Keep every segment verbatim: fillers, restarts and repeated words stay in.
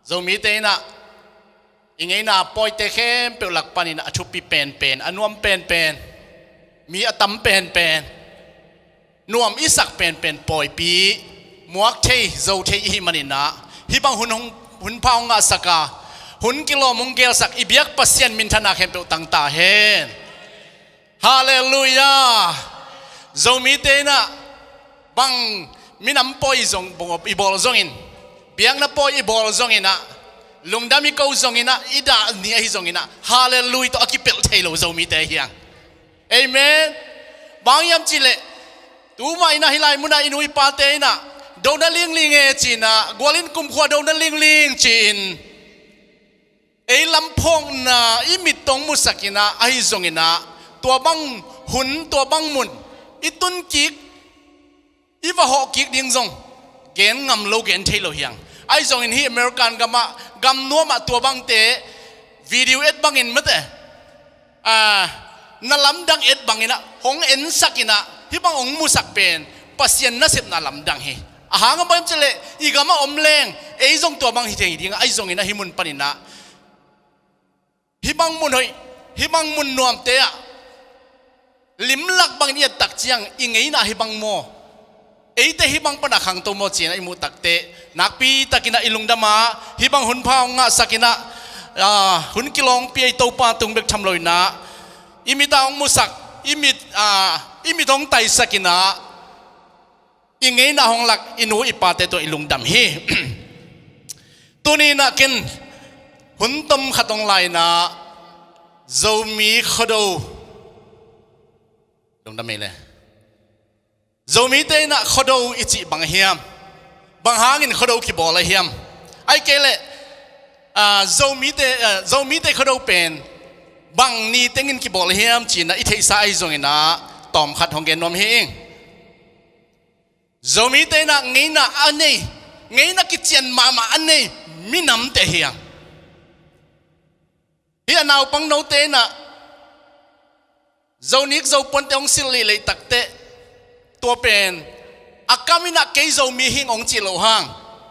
zomi te na ingay na poi te khem pe lak panin achupi pen pen anuam pen pen mi atam pen pen nuam isak pen pen poi pi muak thei zo thei hi manina hi bang hun hun phao nga saka hun kilo mungkel sak ibyak pasien min thana khem pe tang ta hen hallelujah zomi te na bang minam poi zong bong ibol zongin biang na poi ibol zongina lungdami ko zongina ida ni hi zongina hallelujah to akipel thailo zomi te hiang amen bang yam chile tu mai na hilai muna inui pa te na do na ling ling e china gwalin kum khwa do na ling ling chin ei lampong na imit tong musakina ai zongina tua bang hun tua bang mun itun kik iwa ho kik ding zong gen ngam lo gen thailo hiang ai zong in hi American gama gam no ma tua bang te video et bangin mate a na lam dang et bangina hong en sakina hi bang ong musak pen pasien na sep na lam dang hi a hanga bam chele i gama omleng ei zong tua bang hi thei ding ai zong ina hi mun panina hi bang mun hoi hi bang mun nuam te a lim lak bang ni tak chiang i ngei na hi bang mo ei te hi bang pana khang to mo chin ai mu tak te nak pi takina ilung dama hi bang hun phao nga sakina a hun kilong pi ai to pa tung bek tham loi na imi taong musak imi a imi dong tai sakina i ngei na hong lak inu ipa te to ilung dam hi tuni na kin hun tom khatong lai na zomi khodo dong dam le zomi te na khodo ichi bang hiam bang hangin khodo ki bola hiam ai kele a zomi te zomi te khodo pen bang ni tengin ki bola hiam china i thei sa ai zongina tom khat hong gen nom hing zomi te na ngei na anei ngei na ki chen mama anei minam te hiang hi naw pang no te na zonik zo pon te ong sil le tak te tua pen akamina ke zo mi hing ong chi lo hang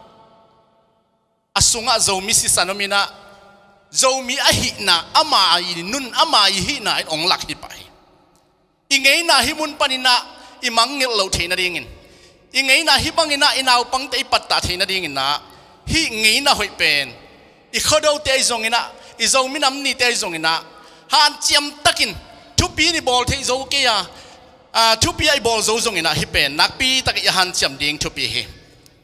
asunga zo mi si sanomina zo mi a hi na ama i nun ama i hi na ong lak hi pai ingei na hi mun panina imang ngil lo theina dingin ingei na hi bangina inaw pang te patta theina dingin na hi ngei na hoi pen i khodo te zongina i zo mi nam ni te zongina han chiam takin thu pi ni bol the zo ke ya a thu pi ai bol zo zongina hi pen nak pi tak i han chiam ding thu pi hi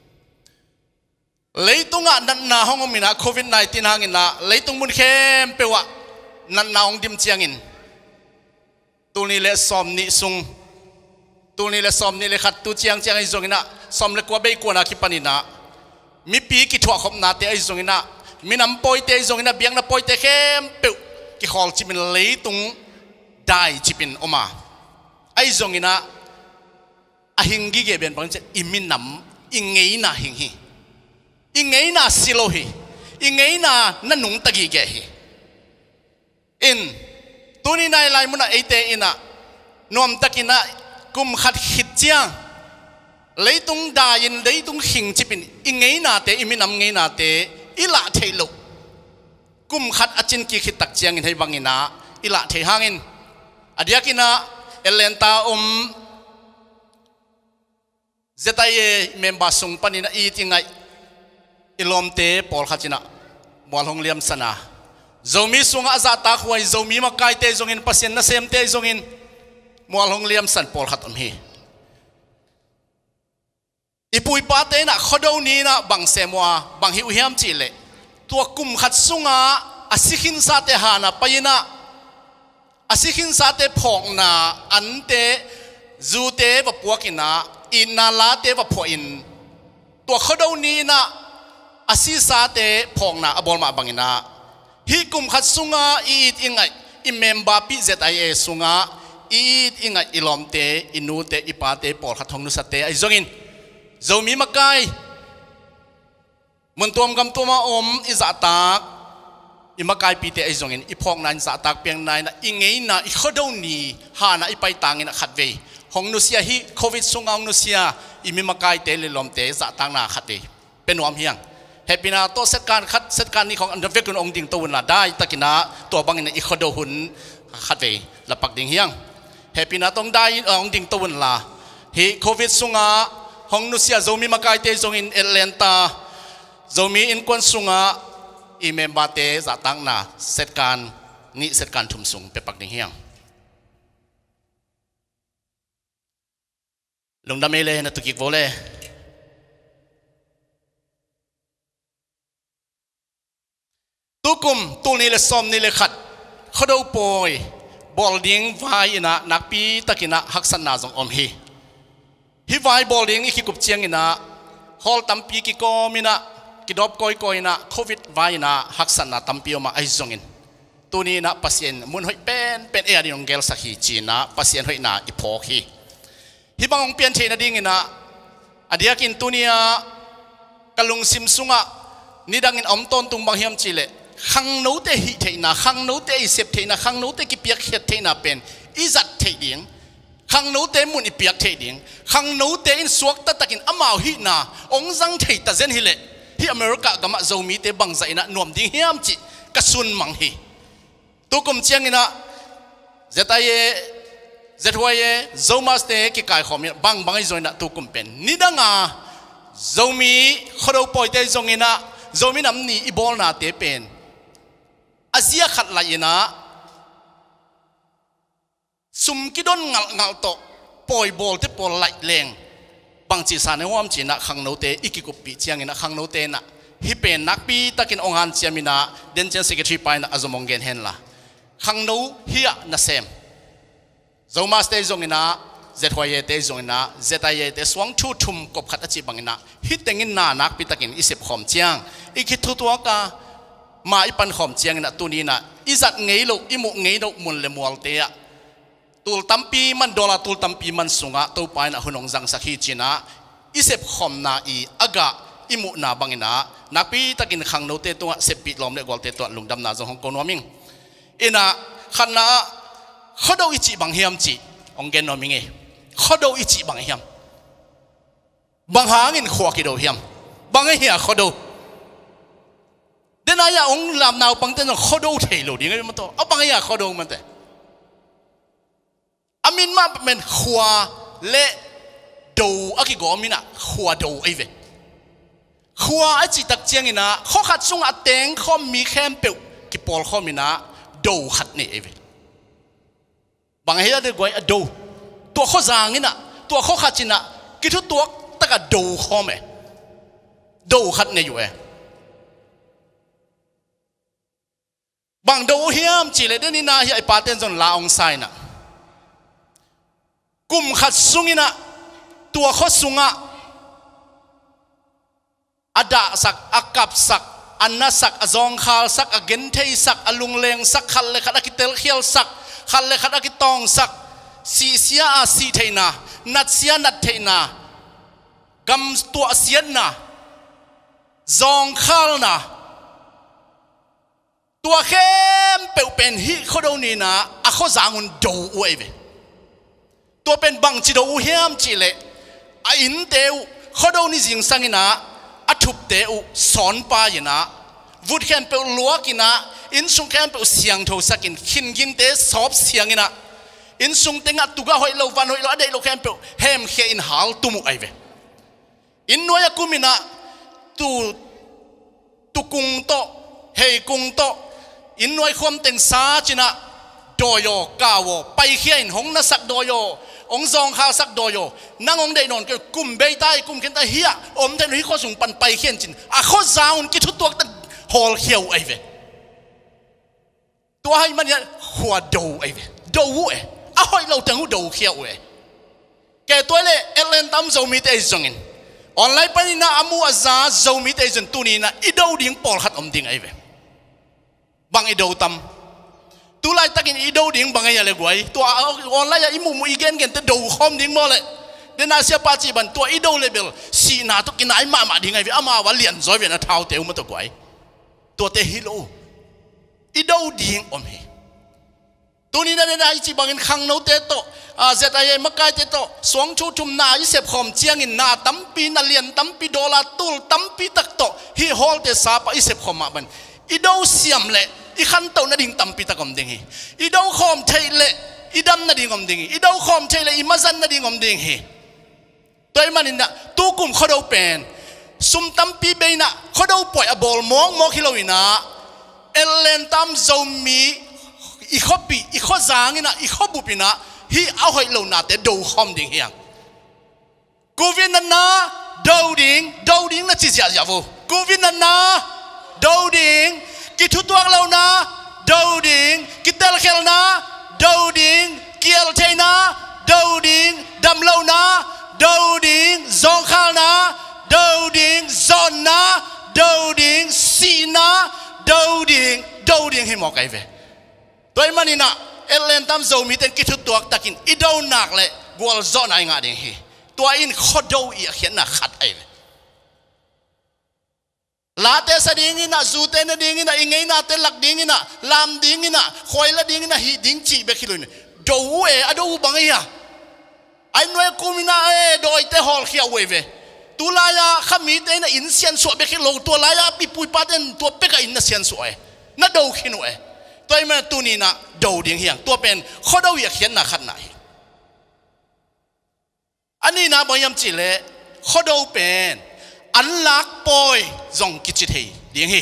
leitunga nan na hongomina covid nineteen hangina leitung mun khem pewa nan na ong dim chiangin tuni le som ni sung tuni le som ni le khat tu chiang chiang ai zongina som le kwa bei ko na ki panina mi pi ki thwa khop na te ai zongina minam poi te zongina biang na poi te khem pe ki khol chimin leitung dai chipin oma ai zongina a hingi ge ben bang che iminam ingei na hinghi ingei na silohi ingei na nanung tagi ge hi in tuni nai lai muna ete ina nom takina kum khat khit chiang leitung da yin leitung hing chipin ingei na te iminam ngei na te ila thailo kum khat achin ki khit tak chiang in hei bangina ila thei hangin adiakina elenta um zetaye member sung panina i tingai ilom te pol khachina bolhong liam sana zomi sunga za ta khwai zomi ma kai te zongin pasien na sem te zongin molhong liam san pol khatom hi ipui pa te na khodo ni na bang semwa bang hi hiam chi le tua kum khat sunga asikhin sa te hana paina asikhin sa te phok na ante zu te wa puakina inna la te wa pho in tua khodo ni na asi sa te phok na abol ma bangina hi kum khat sunga it ingai imemba pi zai e sunga it ingai ilom te inu te ipa te pol khat thong nu sa te ai zongin zomi makai mun tuam gam tuma om iza tak imakai pi te ai zongin iphok nan za tak piang nai na ingei na i khodo ni ha na ipai tangin khatve hong nu sia hi covid sunga nu sia imi makai te le lom te za tang na khate penom hiang เฮปินาโตเซตการคัดเซตการนี้ของอันเดเวกุนองดิงตัวน่ะได้ตะกินะตัวบางในอีกขดหุ่นขัดเวละปักดิงเฮียงเฮปินาต้องได้องดิงตัวน่ะฮีโควิดสุงาห้องนุเซียโจมีมาไกเตจงอินเอเลนตาโจมีอินควนสุงาอีเมบาเตจะตั้งน่ะเซตการนี้เซตการทุ่มสูงไปปักดิงเฮียงลงดำเมเลนะตุกิกโวเลตุกุมตุนี่เลสอมนี่เลขัดเขาดูปอยบอลดิ้งไว้นะนักปีตะกินะฮักษณะจงอมฮีฮีไว้บอลดิ้งอีกกุบเชียงนะฮอลตัมปีกิโกมินะกิดอบกอยกอยนะโควิดไว้นะฮักษณะตัมปีออกมาไอจงอินตัวนี้นะปัสเซียนมุนหอยเป็นเป็นเอริยงเกลสักฮีจีนะปัสเซียนหอยนะอีพอฮีฮิบังเปลี่ยนเทนดิ้งนะอดียกินตัวนี้กลุงซิมซุงะนี่ดังอินอมต้นตุงบางเฮียมจิเลขังโน้ตหิเทนะขังโน้ตอิเสพเทนะขังโน้ตกิเปียกเฮเทนะเป็นอิจัดเทดิ้งขังโน้ตมุนอิเปียกเทดิ้งขังโน้ตอินสวกตะตะกินอามาหินะองซังเทตะเซนฮิเลที่อเมริกากำมาโจมีเตบังใจนะนวมดิ้งเฮียมจิกระสุนมังฮีตุกุมเชียงนะเจตายเจตวายโจมาสเตกิกายขอมีบังบังไอโจนะตุกุมเป็นนี่ดังอ่ะโจมีขดเอาปอยเตจงนะโจมีน้ำนี่อีบอลนาเตเป็นอาเซียขัดไหลนะสุมกิดอนงัลงัลโตปอยบอลที่ปอยไหลแรงบางจีสานในว่ามจีนะขังโนเตอีกิกุปีเชียงนะขังโนเตนะฮิเป็นนักปีตะกินองค์ฮันเชียมินะเดนเจนเซกทรีไปนะอาจมองเกนเห็นละขังโนเฮียนะเซมโจมาสเตจงนะเจทวายเตจงนะเจตายเตสวงชูทุมกบขัดอจิบังนะฮิตเตงินนานักปีตะกินอิเสบขอมเชียงอีกิทุตัวกามาอีปันขอมเชียงนะตัวนี้นะอิจัดเงยลูกอิมุเงยลูกมุนเลมัวเตียตูลตัมปีมันดอลลาตูลตัมปีมันสุงะตัวไปนะหุ่นองจังสักฮีจีนะอิเสบขอมนาอีอากาอิมุนาบังนะนักปีตะกินขังโนเตตัวเสพปิดลมเลกวอลเตตัวลุงดำนาจงฮงกอนวมิงอินะขันนะเขาดูอิจิบังเฮียมจิองเกนนวมิงเอเขาดูอิจิบังเฮียมบังหางินขวากิโดเฮียมบังเฮียเขาดูเดนายาองลำนาวปังเตนเขาดูเทโลดีไงมันตัวเอาปังเฮียเขาดูมันแต่อามินมาเป็นขวาเละดูอากิโกอามินะขวาดูไอเวขวาไอจิตักเจียงอินะเขาขัดซุงอัดเต็งเขามีแคมเปิลกิปอลเขามินะดูขัดเนี่ยไอเวบางเฮียเด็กไว้ดูตัวเขาจางอินะตัวเขาขัดจินะกิทุตัวตะกัดดูเขาไหมดูขัดเนี่ยอยู่เอบางดูเฮียมจีเลยเดี๋ยวนี้นะเฮียไอปาเต้นจนลาองไซนะกุมขัดซุงอินะตัวเขาซุงะอดาสักอากับสักอันนัสักอจองขาลสักอเกนเทยสักอลุงเลงสักขันเลขัดอกิเตลเขียวสักขันเลขัดอกิตองสักสีเสียอาสีเทนะนัดเสียนัดเทนะกำตัวเสียนะจองขาลนะตัวเข้มเปลวเป็นฮิโคโดนีนะอาเขาจางุนดูอวยเวตัวเป็นบังจิโดเฮียมจิเลอินเตวเขาดูนี่จิงสังนะอัฐุบเตวสอนปายนะวุฒิแคมเปลลัวกินะอินสุงแคมเปลเสียงโทสักินขินกินเตสอบเสียงนะอินสุงเตงะตุกะหอยโลวันหอยโลอเดโลแคมเปลเฮมเขอินหาลตุมุไอเวอินนวยกุมินะตูตุกุงโตเฮกุงโตอินนวยความเต็งซาจินะโดโยกาวไปเขียนหงนัสักโดโยองซองข้าวสักโดโยนั่งองได้นอนก็กุมเบยใต้กุมเข็นใต้เฮียอมแต่หนุ่ยข้อสูงปันไปเขียนจินอ่ะข้อจาวน์กิทุตัวตันฮอลเขียวไอเวตัวให้มันเนี่ยหัวดูไอเวดูเออ่ะหอยเราจังหูดูเขียวเอแกตัวเล่เอเลนตัมโจมีเตจงอินออนไลน์ปนินะอามูอาซาโจมีเตจงตัวนี้นะอีดูดิ้งปอลขัดอมดิ้งไอเวบางอีดูตัมตัวไล่ตักินอีดูดิ้งบางอย่างเลยกวยตัวออนไลน์อีมุมอีเกนเกนแต่ดูคอมดิ้งบ่เลยเดน่าเสียปาจีบันตัวอีดูเลเบลสีนาตุกินไอ้มามาดิ้งไอเวอามาวันเลียนจอยเวียนเท้าเตวมันตัวกวยตัวเตฮิโลอีดูดิ้งอมเฮตัวนี้นั่นได้จีบังอินขังโนเตโตอาเจตไอ้มักไก่เตโตสวงชูทุมนาอิเสพขอมเจียงอินนาตั้มปีนาเลียนตั้มปีดอลลาร์ตุลตั้มปีตักโตฮีฮอลเตสาปอิเสพขอมมาบันอีดาวเสียมเละอีขันโตนาดิ่งตั้มปีตะกอมดิ่งฮีอีดาวขอมเทเละอีดำนาดิ่งอมดิ่งฮีอีดาวขอมเทเละอีมาซันนาดิ่งอมดิ่งฮีตัวมันนี่นะตัวกุมเขาดูเป็นซุ่มตั้มปีเบย์นะเขาดูปล่อยอบอลมองมองฮิโลวินะเอเลนตั้มโจมีอีข้อปีอีข้อจางนะอีข้อบุปินะฮีเอาให้เราหน้าแต่ดูหอมดิ่งเฮียงกูวินนั่นนะดูดิ่งดูดิ่งนั่นจีเสียจ้าฟูกูวินนั่นนะดูดิ่งกิทุตัวเรานะดูดิ่งกิเตลเคลนะดูดิ่งเกียร์เทนะดูดิ่งดำเรานะดูดิ่งจงข้าวนะดูดิ่งจอนนะดูดิ่งสีนะดูดิ่งดูดิ่งให้หมอกไอ้เว้ตัวมันนี่นะเอเลนตั้มโจมีแต่กิทุตัวตะกินอีดูหนักเลยกวลจอนไอ้งาดิ่งฮีตัวอินขดดูอีเขียนนักขัดไอ้เว้ลาเตสดิ่งนะจูเตนดิ่งนะอิงไงนะเตลักดิ่งนะลามดิ่งนะคอยละดิ่งนะฮีดิ่งจีเบคิลุนดูเออดูบังเอียไอ้หน่วยกุมินาเอโดยเตฮอลเขียวเวเวตัวลายาขมิดเอนะอินเซียนสวยเบคิโลตัวลายาปีปุยปัดเอนตัวเป็กอินนะเซียนสวยน่าดูขินเอตัวไอ้แม่ตัวนี้นะดูดิ่งเฮียงตัวเป็นข้อดูอยากเขียนนักขัดไหนอันนี้นะบางยามจีเล่ข้อดูเป็นอันลักปอยจงกิจเทีดิ่งเฮ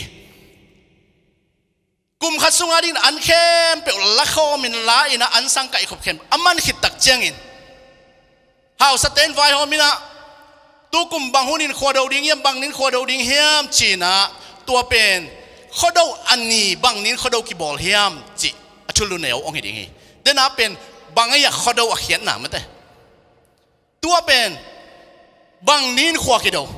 กุมขัดสุงอาดินอันเข้มเป็นละข้อมินลาอินะอันสังกัยขบเข้มอามันขิดตักเจียงอินหาวสเตนไฟหอมินะตัวกุมบางหุนินขวดดิ่งเฮียมบางนินขวดดิ่งเฮียมจีนะตัวเป็นข้อดูอันนี้บางนินข้อดูกีบอลเฮียมจีชุลุนเอวองค์ดิ่งเฮเดน่าเป็นบางอย่างข้อดูเขียนหนาไม่ได้ตัวเป็นบางนินขวดกีดู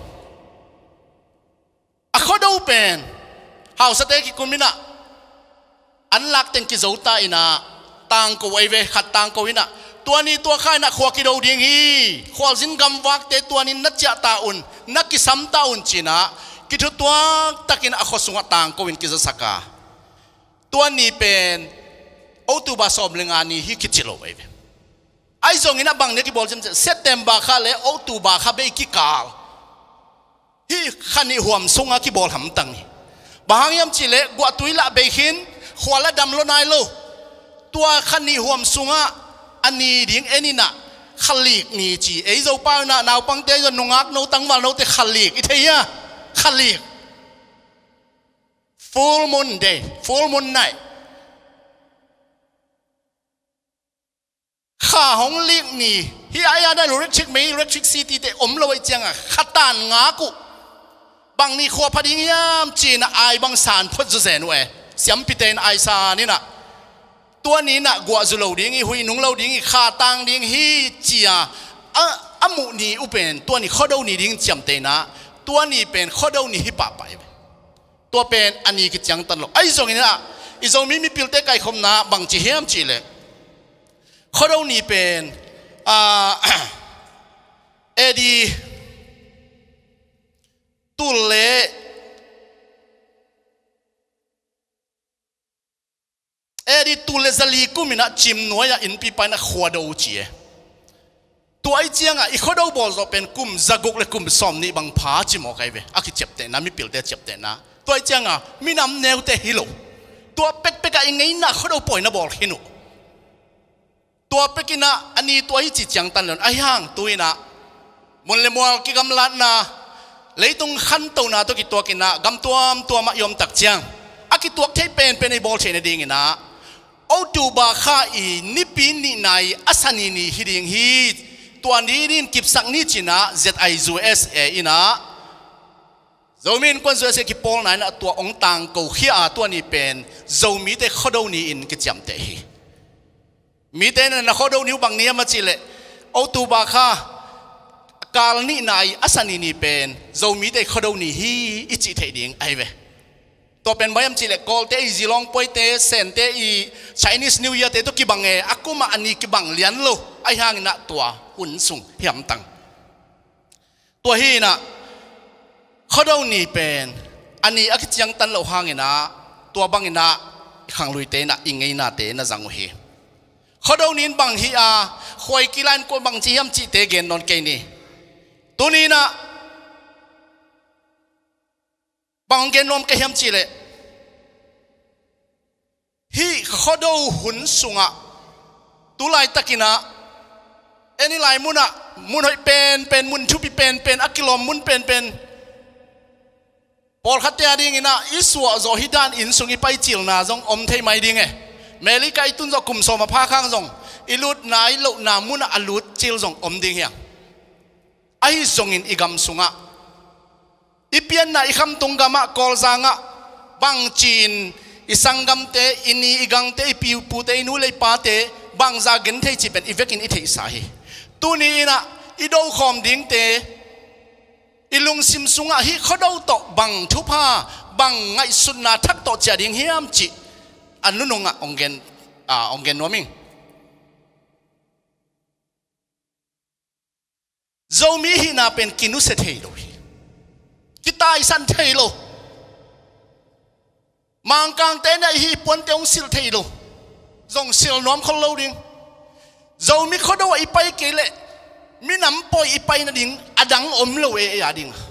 อะข้อดูเป็นหาวสเตกิกุมินะอันลักเต็งกิโจตาอินะตังกูไอเวขัดตังกูอินะตัวนี้ตัวข้านักขวากิโดดิ่งฮีขวาจินกำวักเตตัวนี้นัดจะตาอุนนักกิสัมตาอุนจีนะกิทุตัวตะกินอโคสุงตังกูอินกิจสักกาตัวนี้เป็นโอตุบาสอบเลงานีฮีคิดจิโลไอเวไอซงอินะบางเนี่ยกิบอลจิมเซตเต็มบาข้าเลโอตุบาข้าเบกิกาลฮีขันอิหัวมสุงอากิบอลหำตังบางยามจิเลกว่าตุยละเบกินขวาละดำโลนายโลตัวขันอิหัวมสุงอาอันนี้ดิ่งเอ็นี่นะขลีกนี่จีไอ้เจ้าป้าน่ะนาวปังเตยนงอักโนตั้งมาโนเตขลีกอีเทียขลีก full moon day full moon night ข้าหงลีกนี่ที่ไอ้ยันได้รู้เรื่องชิกไหมเรื่องชิกซีตีเตอมลอยจังอ่ะขัดตานงากุบางนี่ขวบพอดียามจีน่ะไอ้บางสารพุทธเสนเวเสียมพิเตนไอ้สานี่นะตัวนี้นะกว่าจุลดิ่งหุยนุ่งเราดิ่งขาตังดิ่งฮีจีอ่ะอ่ะอ่ะมุนีอุเป็นตัวนี้ข้อดูนี่ดิ่งจำเตนะตัวนี้เป็นข้อดูนี่ฮิปะไปตัวเป็นอันนี้กิจยังตันหลอกไอ้ตรงนี้นะไอ้ตรงนี้มีพิลเตไก่คมนะบางจีเฮียมจีเลยข้อดูนี่เป็นอ่าเอดีตุเลเอดีตุเลซาลีกุมินะจิมหน่วยอินปีไปนะขวดเอาจีตัวไอเจียงอ่ะอีกข้อดูบอลจะเป็นกุมซากุกและกุมซอมนี่บางพาจิมออกไอเวอาคิเจ็บเตนะมีปิลเตเจ็บเตนะตัวไอเจียงอ่ะมีน้ำเนวเตฮิโลตัวเป็กเป็กไอไงนะข้อดูปล่อยนะบอลฮิโนตัวเป็กินะอันนี้ตัวไอจิจังตันเลยไอห่างตัวนะมุนเลมัวกิกำลัดนะเลยตรงขันตัวนะตัวกิตัวกินะกำตัวตัวมะยมตักเจียงอากิตัวเทเป็นเป็นไอบอลเชนดิ่งนะโอตูบาข้าอีนิปินนี่นายอาสันีนี่ฮิดิ่งฮีตัวนี้นี่กิบสักนี่จีนะ Z I U S A อินะโจมินคนสวยเสกิปอลนั่นตัวองตังกูขี้อาตัวนี้เป็นโจมีแต่ข้อดูนี่อินกิจำเตะมีแต่นั่นข้อดูนิ้วบางนี้มาจีเลยโอตูบาข้ากาลนี่นายอาสันีนี่เป็นโจมีแต่ข้อดูนี่ฮีอิจิเทดิ่งไอเวตัวเป็นไม่ยำจีเล็กกอลเตอีจีลองปอยเตเซนเตอี Chinese New Year เตตุกิบังเออากุมาอันนี้กิบังเลียนโลไอห่างน่ะตัวหุ่นสูงเหี่ยมตังตัวฮีน่ะเขาดูนี่เป็นอันนี้อากิจยังตันโลห่างนะตัวบังนะขังลุยเตนะอิงไงน่ะเตนะจังเฮเขาดูนินบังฮีอาคอยกิลันก็บังจียมจีเตเกนนนเกนี่ตัวนี้นะบังเกนนมเกยมจีเลยฮีเขาดูหุ่นสุงะตัวลายตะกินะเอ็นี่ลายมุนอะมุนหอยเป็นเป็นมุนชุบิเป็นเป็นอักกิลอมมุนเป็นเป็นพอขัดเตียดิ้งนะอิสวะโจฮิดานอินสุงิไปจิลนาจงอมเทไม่ดิ้งเอเมลิกาอิตุนจะกุมโซมาพาข้างจงอิลุดนายลุนามุนอลุดจิลจงอมดิ้งเฮียไอจงอินอิกำสุงะอีเปียนนะอีคำตุงกามะกอลซังะบังจีนอีสังกัมเตอินีอีกังเตอีปิวปูเตอินูเลยปาเตบังจากินเทจิเป็นอีเวกินอีเทสาฮีตัวนี้นะอีดูคอมดิ้งเตอีลุงซิมสุงะฮีเขาดูโตบังทุพาบังไงสุนนะทักโตจะดิ้งเฮียมจิอันนู้นงะองเกนอ่าองเกนนัวมิงโจมีฮีน่าเป็นกินุเสเทโลกิตาอิสันเทโลมังกังเตนไอฮีปวนเตองสิลเทโลจงสิลน้อมเขาโลดิ้งโจมีเขาดูว่าอีไปเกลมีน้ำปอยอีไปนั่นดิ้งอดังอมโลเอียดิ้ง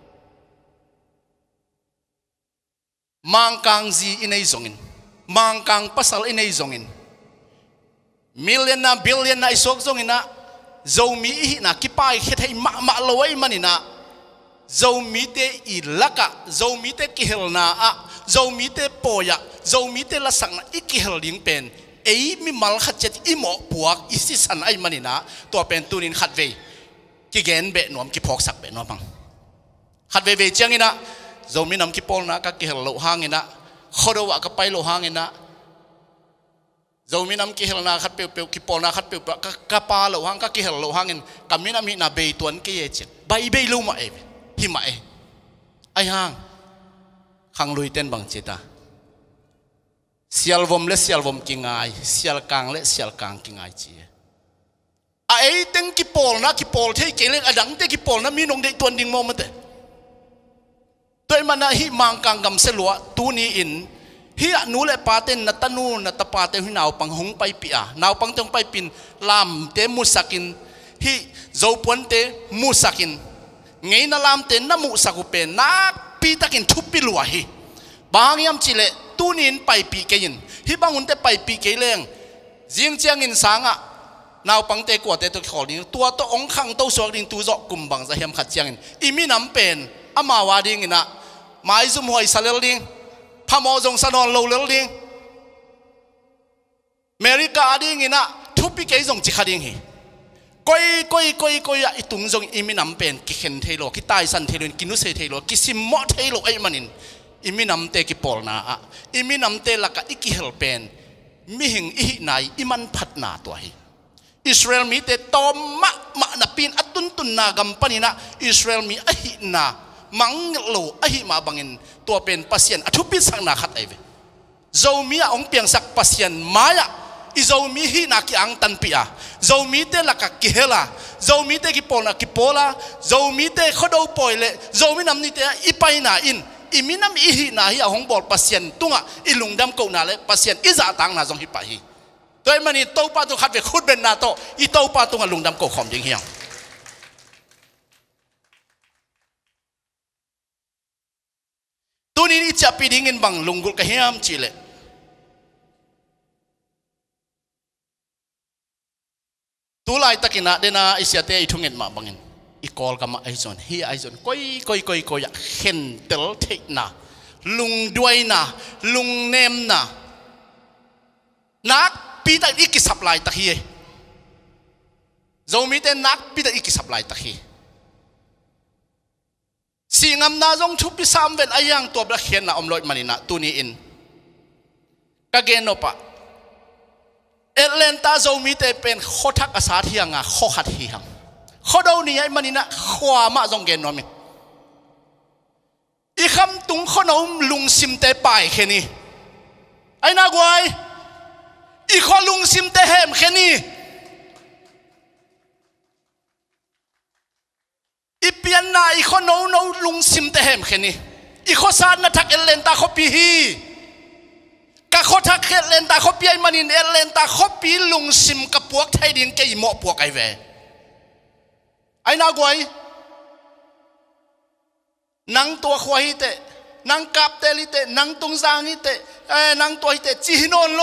มังกังจีอินไอจงอินมังกังภาษาอินไอจงอินมิลเลนน่ะบิลเลนน่ะไอสกจงอินนะโจมีอีน่ะกิปายเฮ็ดให้มะมะโลไอมันนี่นะโจมีเตอีลักะโจมีเตกิเฮลนาอะโจมีเตปอยะโจมีเตละสังนะอีกิเฮลดิ้งเป็นเอ้ยมีมัลขัดเจ็ดอีหมอปวกอีสิสันไอมันนี่นะตัวเป็นตัวนินขัดเวกิเกนเบะนวมกิพอกสักเบะนวมบังขัดเวเวเจียงอินะโจมีน้ำกิปอลนะก็กิเฮลโลหางอินะขอดูว่าก็ไปโลหางอินะโจมีน้ำกิเฮลนาขัดเปียวเปียวกิปอลนะขัดเปียวเปียวก็กปาโลหางก็กิเฮลโลหางอินก็มีน้ำมีนาเบยตัวนี้เยเจใบเบยลูมาเอหิมะเอไอหางขังลุยเต้นบังเจตาเสียลวมและเสียลวมกิงไงเสียลกางและเสียลกางกิงไงจีไอเต็งกิปอลนะกิปอลเทเกล็ดอดังเตกิปอลนะมีนงเด็กตัวดิ่งมอมันเตตัวมันนะฮิมังกังกำเสลัวตัวนี้อินฮิอนุเลปาเตนนัตนูนัตปาเตนฮินาวปังหงไปปีอะนาวปังตงไปปินลามเตมุสักินฮิโจปวนเตมุสักินไงนั่นลามเตนน้ำมุสักุเป็นนักปีตะกินทุบปีลัวฮิบางยามจิเลตัวนี้ไปปีเกินฮิบางคนเตไปปีเกลงจิงเจียงอินสังอะนาวปังเตกวดเตตัวขอลิงตัวตัวองคังตัวสวกลิงตัวจอกกุมบังจะเฮียมขัดเจียงอินอีมีน้ำเป็นอามาวาดิงอินะหมายซุ่มหอยสเลลิงพมอจงสนอนโลเลลิงอเมริกาดิงอินะทุบปีเกยจงจิขาดิงฮิก้อยก้อยก้อยก้อยอีตุงจงอีมีน้ำเป็นกิเข็นเทโลกิตายสันเทโลกินุเซเทโลกิซิมมอเทโลไอมันอินอีมีน้ำเตกิปอลนาอะอีมีน้ำเตลักะอีกิเฮลเป็นมีหิงอีหินายอีมันพัดนาตัวฮิอิสราเอลมีเตตอมมะมะนับปินอัตุนตุนนากัมปนินะอิสราเอลมีอหินามังโลอหิมาบังอินตัวเป็นปัสยันอทุปิสังนาขัดไอเวโจมีองเปียงสักปัสยันมายะอิโจมีหินากิอังตันปีอาโจมีเตลักะกิเฮลาโจมีเตกิปอลนากิปอลาโจมีเตขดเอาปอยเลโจมีนำนี่เตอีไปนาอินอีมีน้ำอีหินาฮิอาหงบอลปัสยันตุงะอีลุงดำกูนาเลปัสยันอิจาตังนาจงฮิปะฮีโดยมันนี่โตปาตุขัดเวขุดเป็นนาโตอีโตปาตุงะลุงดำกูขอมยิงเฮียงตัวนี้จะปีดิ้งบังลุงกุลกะเฮียมจีเลตัวลายตะกินะเดน่าอิสยาเตอิทุงเงินมาบังอินอีกอลกับมาไอซอนเฮียไอซอนก้อยก้อยก้อยก้อยเห็นเตลเทนะลุงด้วยนะลุงเนมนะนักปีตะอีกิสับลายตะเฮียโจมีเตนักปีตะอีกิสับลายตะเฮียสิ่งนั้นจงชุบพิสามเวนอายังตัวประเคนนะอมลอยมันนะตัวนี้อินกะเกนอปะเอเลนตาโจมีเตเป็นโคทักอาสาที่ยังอ่ะโคขัดที่ยังโคดาวนี้ไอ้มันนะความมาจงเกนนอมิอีคำตุงขนมลุงซิมเตไปแค่นี้ไอ้นากวยอีขอลุงซิมเตเฮมแค่นี้อีเปียนนาอีคนโนโนลุงซิมเตเฮมแค่นี้อีข้อสารนัทักเอเลนตาเขาปีฮีกกะโคทักเอเลนตาเขาปีไอมันอินเอเลนตาเขาปีลุงซิมกับพวกไทยดินเกยหมอพวกไอเวไอ้นากวยนังตัวควายเตะนังกับเตลิเตะนังตุงซางเตะเอ้นังตัวเตะจีนนโล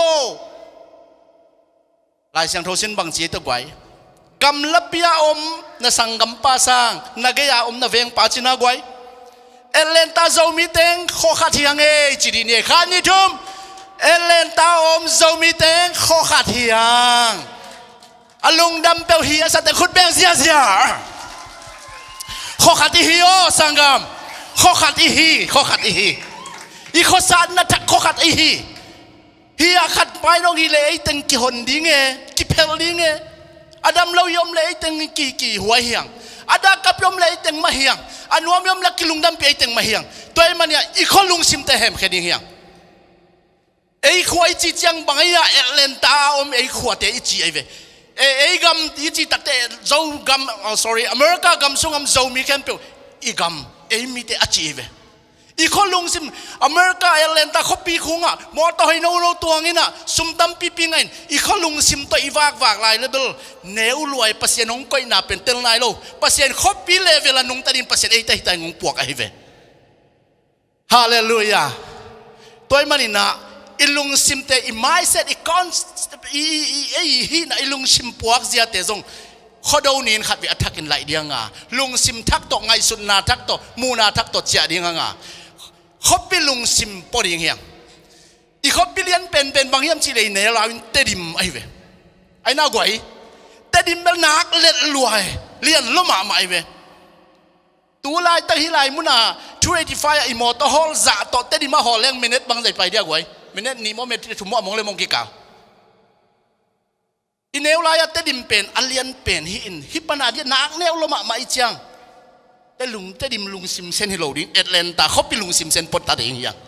ลายเสียงโทสินบังจีตะกวยกำลับยาอมนาสังกัมปาสังนาเกียอมนาเวงปาจินากวยเอเลนตาโจมิเตงโคขัดยังเอจีดีเนี่ยขันนิทุมเอเลนตาอมโจมิเตงโคขัดยังอลุงดำเปียวเฮียสัตย์ขุดแบงเสียเสียโคขัดฮิโอสังกัมโคขัดอีฮีโคขัดอีฮีอีโคสันนัทโคขัดอีฮีฮีอาขัดไปน้องฮีเลยไอ้ตึงกี่คนดิ้งเอกี่เพลดิ้งเออดัมเรายอมเลยไอ้ตึงกี่กี่หัวเฮียงอดากับยอมเลยไอ้ตึงมาเฮียงอันวมยอมลักกิลุงดำเปียไอ้ตึงมาเฮียงตัวไอ้มันเนี่ยอีคนลุงซิมเตะเห็มแค่ดิ้งเฮียงไอ้ขวายจีจังบางไอ้เอเลนตาอมไอ้ขวดเตะไอ้จีไอ้เวไอ้ไอ้กำอีจีตักเตะโจกำอ๋อ sorry อเมริกากำส่งกำโจมีแค่เปียวอีกำไอ้มีเตะอาจีเวอีคนลุงซิมอเมริกาเอเลนตาเขาปีคุงอ่ะมอต่อให้โนโนตัวงี้น่ะซุ่มตั้มปีปีไงอีคนลุงซิมตัวอีวากวากลายเลเวลเนื้อรวยปัสยานงก้อยน่ะเป็นเตลนายโลปัสยานเขาปีเลเวลนงตัดินปัสยานไอ้ไตไตงงปวกไอ้เวฮาเลลูยาตัวมันนี่นะอีลุงซิมเตอีไม้เสร็จอีคอนอีอีไอ้ฮีน่ะอีลุงซิมปวกเสียเตจงข้อดูนินขัดวิอัฐกินไหลเดียงอ่ะลุงซิมทักตกไงสุนนาทักตกมูนาทักตกเจียเดียงอ่ะเขาไปลุงซิมปอดีเฮียงอีเขาไปเลี้ยนเป็นเป็นบางอย่างที่เลยเนี่ยเราเตดิมไอ้เวไอ้น่ากวยเตดิมเป็นนักเล็ดรวยเลี้ยนล้มมาไอ้เวตัวลายตะฮิลายมุนาช่วยที่ไฟไอ้หมอตะฮอลจ่าตอเตดิมมาฮอลเลี้ยงเมเนตบางใจไปเดียวกวยเมเนตนี่โมเมนต์ถุงหม้อมองเลยมองกี่กาวอินเนวลายเตดิมเป็นอันเลียนเป็นฮิอินฮิปนาดีนักเนวล้มมาอีจังแต่ลุงเตดิมลุงซิมเซนฮิโลดิเอตแลนตาเขาไปลุงซิมเซนปอดตาเองยัง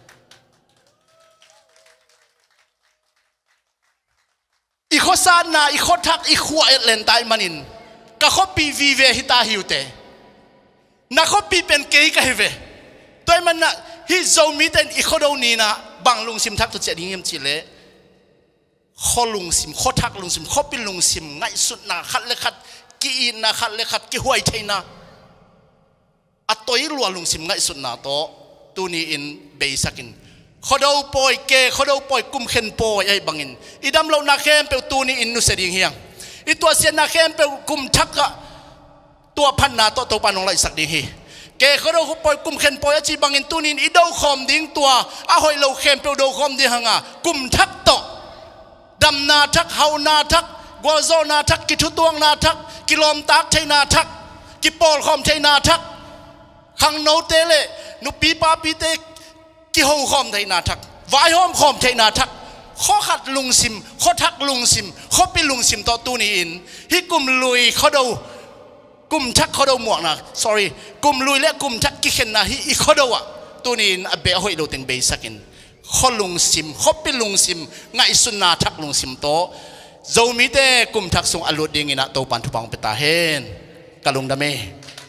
อีโคซานาอีโคทักอีขวเอตแลนตาอิมันอินก็เขาปีวีเวฮิตาฮิวเตนักเขาปีเป็นเกย์กันฮิเวตัวมันน่ะฮิโซมิเตนอีโคโดนีนะบังลุงซิมทักตัวเจดิงยมจิเลข้อลุงซิมข้อทักลุงซิมข้อปีลุงซิมไงสุดนะขัดเลขัดกีอินนะขัดเลขัดกีหวยเทนะอัตโตยรัวลุงซิมไงสุดนะโตตัวนี้อินเบย์สักินข้อดาวปอยเกข้อดาวปอยกุมเข็นปอยไอ้บังอินอีดำเรานักเข้มเปตัวนี้อินนุเสดิงเฮียงอีตัวเสียนักเข้มเปกุมทักกะตัวพันนาโตตัวปานองไรสักดิงเฮเกข้อดาวปอยกุมเข็นปอยจีบังอินตัวนี้อีดาวคอมดิ้งตัวอาหอยเราเข้มเปดาวคอมดิ้งหังอ่ะกุมทักโตดำนาทักเฮานาทักกัวโซนาทักกิทุตวงนาทักกิลอมตักใช่นาทักกิปอลคอมใช่นาทักขังโนเตเลนุปีปาปีเตกิฮงคอมใช่นาทักวายฮอมคอมใช่นาทักข้อขัดลุงซิมข้อทักลุงซิมข้อปีลุงซิมต่อตูนี้อินฮิกุมลุยข้อดูกุมทักข้อดูหมวกนะ sorry กุมลุยและกุมทักกิเข็นนะฮิอีข้อดูอ่ะตูนี้อินอเบะหอยโลเต็งเบย์สักินข้อลุงซิมข้อปีลุงซิมไงสุนนาทักลุงซิมโตโจมีเตกุมทักส่งอลุดดิ่งอินะโตปันทุบังเปตาเฮนกะลุงดาเม